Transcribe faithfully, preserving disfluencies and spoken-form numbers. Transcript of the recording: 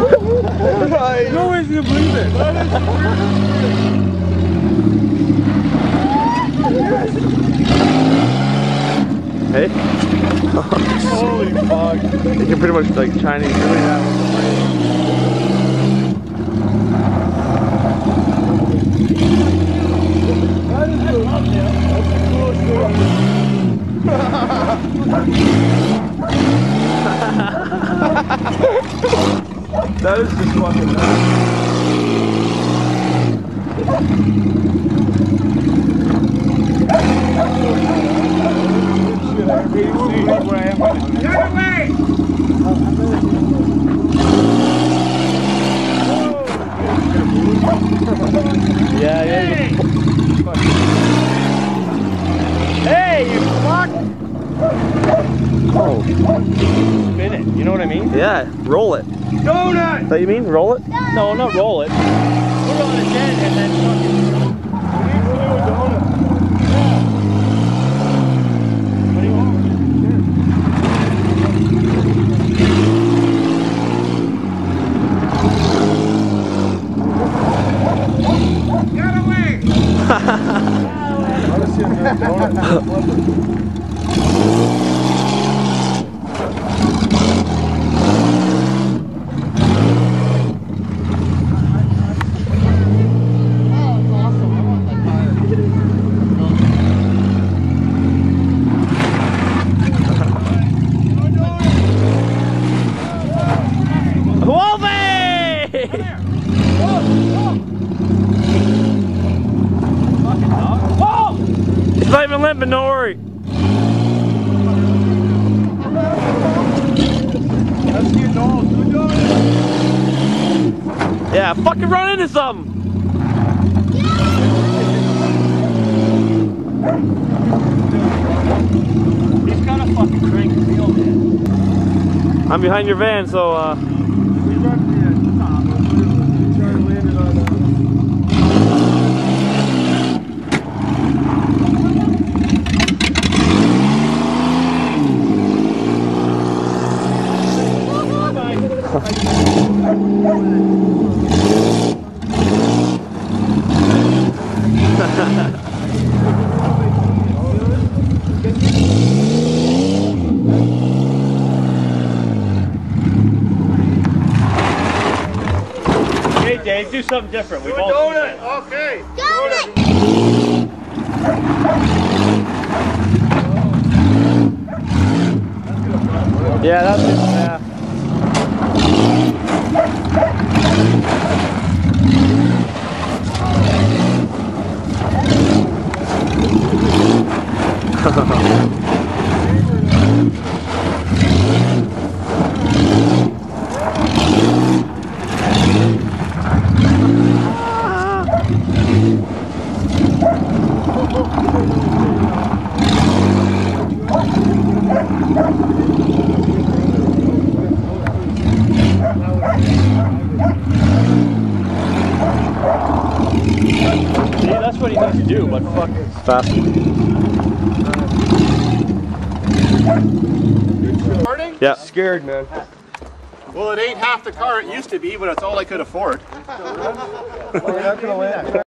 No way you can believe it. Hey? Holy fuck. You can pretty much like Chinese doing that one. That is just fucking nuts. Yeah, yeah. Hey, you fuck! Oh. Spin it, you know what I mean? Yeah, roll it. Donut! That you mean? Roll it? No, not roll it. Put it on its head and then fucking... We need to do a donut. Yeah. What do you want? Get away! I want to see a donut. It's not even limping, don't worry. Yeah, fucking run into something. He's got a fucking crank wheel, man. I'm behind your van, so uh. Hey Dave, do something different. We've all donut. Okay. Donut. Yeah, that's it. Yeah. See, that's what he needs to do, but fuck it. Fast. Yeah. Scared, man. Well, it ain't half the car it used to be, but it's all I could afford. We're not gonna land.